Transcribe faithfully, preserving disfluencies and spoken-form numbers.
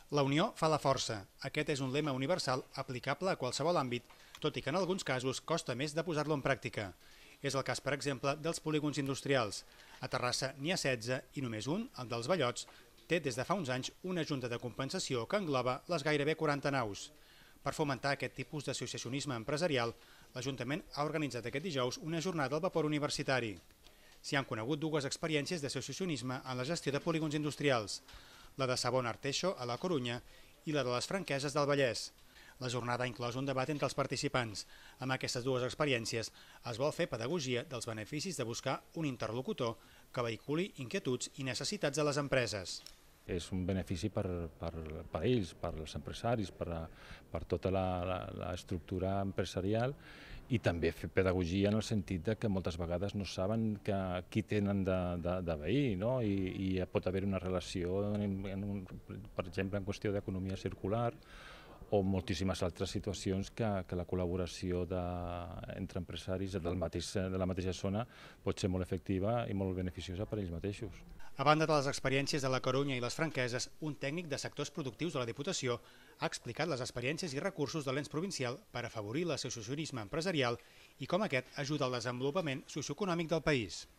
La unió fa la força. Aquest és un lema universal aplicable a qualsevol àmbit, tot i que en alguns casos costa més de posar-lo en pràctica. És el cas, per exemple, dels polígons industrials. A Terrassa n'hi ha setze i només un, el dels Bellots, té des de fa uns anys una junta de compensació que engloba les gairebé quaranta naus. Per fomentar aquest tipus d'associacionisme empresarial, l'Ajuntament ha organitzat aquest dijous una jornada al vapor universitari. S'hi han conegut dues experiències d'associacionisme en la gestió de polígons industrials, la de Sabón Arteixo, a la Corunya, i la de les Franqueses del Vallès. La jornada ha inclòs un debat entre els participants. Amb aquestes dues experiències es vol fer pedagogia dels beneficis de buscar un interlocutor que vehiculi inquietuds i necessitats de les empreses. És un benefici per, per, per ells, per als empresaris, per, a, per tota l'estructura empresarial, i també fer pedagogia en el sentit de que moltes vegades no saben que, qui tenen de, de, de veí, no? I, i pot haver una relació, en, en un, per exemple, en qüestió d'economia circular, o moltíssimes altres situacions que, que la col·laboració de, entre empresaris del mateix, de la mateixa zona pot ser molt efectiva i molt beneficiosa per a ells mateixos. A banda de les experiències de la Corunya i les Franqueses, un tècnic de sectors productius de la Diputació ha explicat les experiències i recursos de l'ens provincial per afavorir l'associacionisme empresarial i com aquest ajuda al desenvolupament socioeconòmic del país.